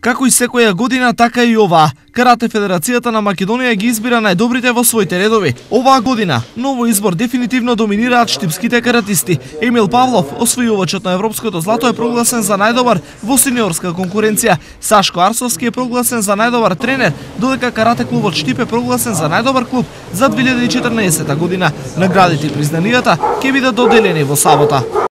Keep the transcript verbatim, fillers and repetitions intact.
Како и секоја година, така и оваа. Карате Федерацијата на Македонија ги избира најдобрите во своите редови. Оваа година, ново избор дефинитивно доминираат штипските каратисти. Емил Павлов, освојувачот на европското злато, е прогласен за најдобар во сениорска конкуренција. Сашко Арсовски е прогласен за најдобар тренер, додека карате клубот Штип е прогласен за најдобар клуб за две илјади и четрнаесета година. Наградите и признанијата ќе бидат доделени во сабота.